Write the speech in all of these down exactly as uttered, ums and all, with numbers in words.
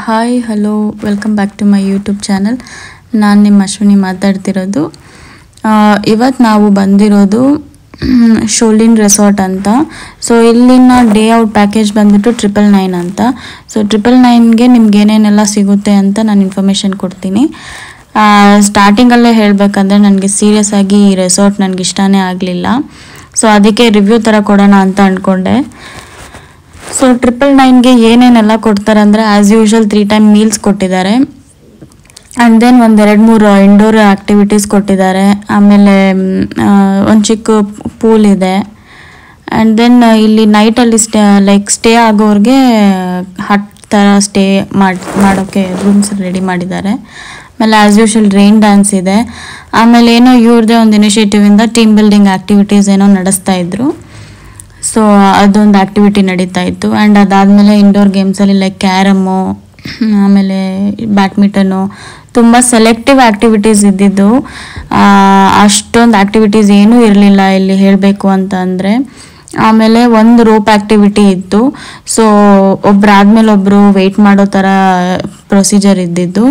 Hi hello welcome back to my YouTube channel. ನಾನು ನಿಮ್ಮ ಅಶ್ವಿನಿ ಮಾತಾಡ್ತಿರೋದು. ಇವತ್ತು ನಾವು ಬಂದಿರೋದು ಶೋಲಿನ್ ರೆಸಾರ್ಟ್ ಅಂತ. ಸೊ ಇಲ್ಲಿನ ಡೇ ಔಟ್ ಪ್ಯಾಕೇಜ್ ಬಂದ್ಬಿಟ್ಟು ಟ್ರಿಪಲ್ ನೈನ್ ಅಂತ. ಸೊ ಟ್ರಿಪಲ್ ನೈನ್ಗೆ ನಿಮ್ಗೆ ಏನೇನೆಲ್ಲ ಸಿಗುತ್ತೆ ಅಂತ ನಾನು ಇನ್ಫಾರ್ಮೇಷನ್ ಕೊಡ್ತೀನಿ. ಸ್ಟಾರ್ಟಿಂಗಲ್ಲೇ ಹೇಳಬೇಕಂದ್ರೆ ನನಗೆ ಸೀರಿಯಸ್ ಆಗಿ ಈ ರೆಸಾರ್ಟ್ ನನಗೆ ಇಷ್ಟನೇ ಆಗಲಿಲ್ಲ. ಸೊ ಅದಕ್ಕೆ ರಿವ್ಯೂ ಥರ ಕೊಡೋಣ ಅಂತ ಅಂದ್ಕೊಂಡೆ. ಸೊ ಟ್ರಿಪಲ್ ನೈನ್ಗೆ ಏನೇನೆಲ್ಲ ಕೊಡ್ತಾರೆ ಅಂದರೆ as usual three time meals ಕೊಟ್ಟಿದ್ದಾರೆ. ಆ್ಯಂಡ್ ದೆನ್ ಒಂದೆರಡು ಮೂರು ಇಂಡೋರ್ ಆ್ಯಕ್ಟಿವಿಟೀಸ್ ಕೊಟ್ಟಿದ್ದಾರೆ. ಆಮೇಲೆ ಒಂದು ಚಿಕ್ಕ ಪೂಲ್ ಇದೆ. ಆ್ಯಂಡ್ ದೆನ್ ಇಲ್ಲಿ ನೈಟಲ್ಲಿ ಸ್ಟೇ ಲೈಕ್ ಸ್ಟೇ ಆಗೋರಿಗೆ ಹಟ್ ಥರ ಸ್ಟೇ ಮಾಡಿ ಮಾಡೋಕ್ಕೆ ರೂಮ್ಸ್ ರೆಡಿ ಮಾಡಿದ್ದಾರೆ. ಆಮೇಲೆ ಆ್ಯಸ್ ಯೂಶ್ವಲ್ ರೈನ್ ಡ್ಯಾನ್ಸ್ ಇದೆ. ಆಮೇಲೆ ಏನೋ ಇವ್ರದ್ದೇ ಒಂದು ಇನಿಷಿಯೇಟಿವಿಂದ ಟೀಮ್ ಬಿಲ್ಡಿಂಗ್ ಆ್ಯಕ್ಟಿವಿಟೀಸ್ ಏನೋ ನಡೆಸ್ತಾ ಇದ್ರು. ಸೊ ಅದೊಂದು ಆ್ಯಕ್ಟಿವಿಟಿ ನಡೀತಾ ಇತ್ತು. ಆ್ಯಂಡ್ ಅದಾದಮೇಲೆ ಇಂಡೋರ್ ಗೇಮ್ಸಲ್ಲಿ ಲೈಕ್ ಕ್ಯಾರಮ್ಮು, ಆಮೇಲೆ ಬ್ಯಾಡ್ಮಿಂಟನ್ನು, ತುಂಬ ಸೆಲೆಕ್ಟಿವ್ ಆ್ಯಕ್ಟಿವಿಟೀಸ್ ಇದ್ದಿದ್ದು. ಅಷ್ಟೊಂದು ಆ್ಯಕ್ಟಿವಿಟೀಸ್ ಏನೂ ಇರಲಿಲ್ಲ ಇಲ್ಲಿ ಹೇಳಬೇಕು ಅಂತ ಅಂದರೆ. ಆಮೇಲೆ ಒಂದು ರೋಪ್ ಆ್ಯಕ್ಟಿವಿಟಿ ಇತ್ತು. ಸೊ ಒಬ್ಬರಾದ್ಮೇಲೆ ಒಬ್ಬರು ವೆಯ್ಟ್ ಮಾಡೋ ಥರ ಪ್ರೊಸೀಜರ್ ಇದ್ದಿದ್ದು.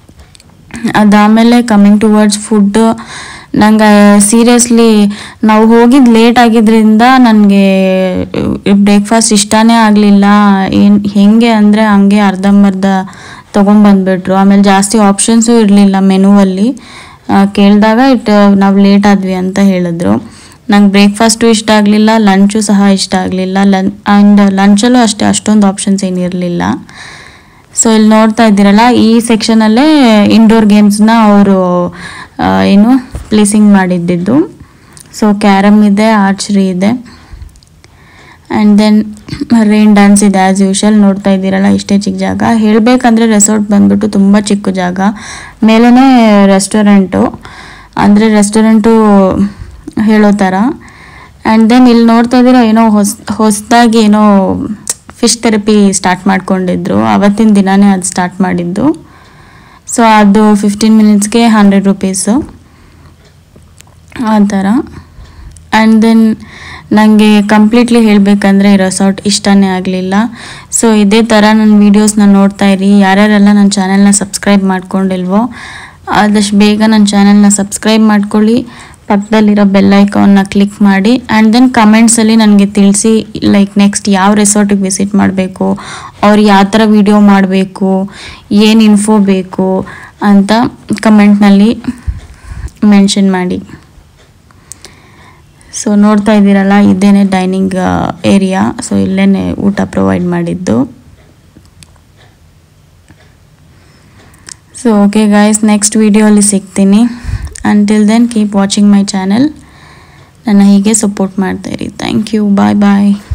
ಅದಾದಮೇಲೆ ಕಮ್ಮಿಂಗ್ ಟುವರ್ಡ್ಸ್ ಫುಡ್, ನಂಗೆ ಸೀರಿಯಸ್ಲಿ ನಾವು ಹೋಗಿದ್ದು ಲೇಟ್ ಆಗಿದ್ದರಿಂದ ನನಗೆ ಬ್ರೇಕ್ಫಾಸ್ಟ್ ಇಷ್ಟನೇ ಆಗಲಿಲ್ಲ. ಏನು ಹೇಗೆ ಅಂದರೆ ಹಂಗೆ ಅರ್ಧಂಬರ್ಧ ತೊಗೊಂಬಂದ್ಬಿಟ್ರು. ಆಮೇಲೆ ಜಾಸ್ತಿ ಆಪ್ಷನ್ಸು ಇರಲಿಲ್ಲ ಮೆನುವಲ್ಲಿ. ಕೇಳಿದಾಗ ಇಟ್ ನಾವು ಲೇಟ್ ಆದ್ವಿ ಅಂತ ಹೇಳಿದ್ರು. ನಂಗೆ ಬ್ರೇಕ್ಫಾಸ್ಟು ಇಷ್ಟ ಆಗಲಿಲ್ಲ, ಲಂಚು ಸಹ ಇಷ್ಟ ಆಗಲಿಲ್ಲ. ಲನ್ ಆ್ಯಂಡ್ ಲಂಚಲ್ಲೂ ಅಷ್ಟೇ ಅಷ್ಟೊಂದು ಆಪ್ಷನ್ಸ್ ಏನಿರಲಿಲ್ಲ. ಸೊ ಇಲ್ಲಿ ನೋಡ್ತಾ ಇದ್ದೀರಲ್ಲ, ಈ ಸೆಕ್ಷನಲ್ಲೇ ಇಂಡೋರ್ ಗೇಮ್ಸ್ನ ಅವರು ಏನು ಪ್ಲೇಸಿಂಗ್ ಮಾಡಿದ್ದಿದ್ದು. ಸೊ ಕ್ಯಾರಮ್ ಇದೆ, ಆರ್ಚರಿ ಇದೆ, ಆ್ಯಂಡ್ ದೆನ್ ರೈನ್ ಡ್ಯಾನ್ಸ್ ಇದೆ ಆ್ಯಸ್ ಯೂಶಲ್. ನೋಡ್ತಾ ಇದ್ದೀರಲ್ಲ ಇಷ್ಟೇ ಚಿಕ್ಕ ಜಾಗ. ಹೇಳಬೇಕಂದ್ರೆ ರೆಸಾರ್ಟ್ ಬಂದ್ಬಿಟ್ಟು ತುಂಬ ಚಿಕ್ಕ ಜಾಗ. ಮೇಲೇ ರೆಸ್ಟೋರೆಂಟು, ಅಂದರೆ ರೆಸ್ಟೋರೆಂಟು ಹೇಳೋ ಥರ. ಆ್ಯಂಡ್ ದೆನ್ ಇಲ್ಲಿ ನೋಡ್ತಾ ಇದ್ದೀರ ಏನೋ ಹೊಸ ಹೊಸದಾಗಿ ಏನೋ ಫಿಶ್ ಥೆರಪಿ ಸ್ಟಾರ್ಟ್ ಮಾಡ್ಕೊಂಡಿದ್ರು. ಅವತ್ತಿನ ದಿನವೇ ಅದು ಸ್ಟಾರ್ಟ್ ಮಾಡಿದ್ದು. ಸೊ ಅದು ಫಿಫ್ಟೀನ್ ಮಿನಿಟ್ಸ್ಗೆ ಹಂಡ್ರೆಡ್ ರುಪೀಸು ಆ ಥರ. ಆ್ಯಂಡ್ ದೆನ್ ನನಗೆ ಕಂಪ್ಲೀಟ್ಲಿ ಹೇಳಬೇಕಂದ್ರೆ ಈ ರೆಸಾರ್ಟ್ ಇಷ್ಟನೇ ಆಗಲಿಲ್ಲ. ಸೊ ಇದೇ ಥರ ನನ್ನ ವೀಡಿಯೋಸ್ನ ನೋಡ್ತಾ ಇರಿ. ಯಾರ್ಯಾರೆಲ್ಲ ನನ್ನ ಚಾನೆಲ್ನ ಸಬ್ಸ್ಕ್ರೈಬ್ ಮಾಡ್ಕೊಂಡಿಲ್ವೋ ಆದಷ್ಟು ಬೇಗ ನನ್ನ ಚಾನೆಲ್ನ ಸಬ್ಸ್ಕ್ರೈಬ್ ಮಾಡ್ಕೊಳ್ಳಿ. ಪಕ್ಕದಲ್ಲಿರೋ ಬೆಲ್ ಐಕಾನ್ನ ಕ್ಲಿಕ್ ಮಾಡಿ. ಆ್ಯಂಡ್ ದೆನ್ ಕಮೆಂಟ್ಸಲ್ಲಿ ನನಗೆ ತಿಳಿಸಿ ಲೈಕ್ ನೆಕ್ಸ್ಟ್ ಯಾವ ರೆಸಾರ್ಟಿಗೆ ವಿಸಿಟ್ ಮಾಡಬೇಕು, ಅವ್ರು ಯಾವ ಥರ ವೀಡಿಯೋ ಮಾಡಬೇಕು, ಏನು ಇನ್ಫೋ ಬೇಕು ಅಂತ ಕಮೆಂಟ್ನಲ್ಲಿ ಮೆನ್ಷನ್ ಮಾಡಿ. ಸೊ ನೋಡ್ತಾ ಇದ್ದೀರಲ್ಲ ಇದೇನೆ ಡೈನಿಂಗ್ ಏರಿಯಾ. ಸೊ ಇಲ್ಲೇ ಊಟ ಪ್ರೊವೈಡ್ ಮಾಡಿದ್ದು. ಸೊ ಓಕೆ ಗಾಯ್ಸ್, ನೆಕ್ಸ್ಟ್ ವೀಡಿಯೋಲಿ ಸಿಗ್ತೀನಿ. Until then keep watching my channel. ನನ್ನ ಹೀಗೆ ಸಪೋರ್ಟ್ ಮಾಡ್ತಾ ಇರಿ. Thank you. Bye bye.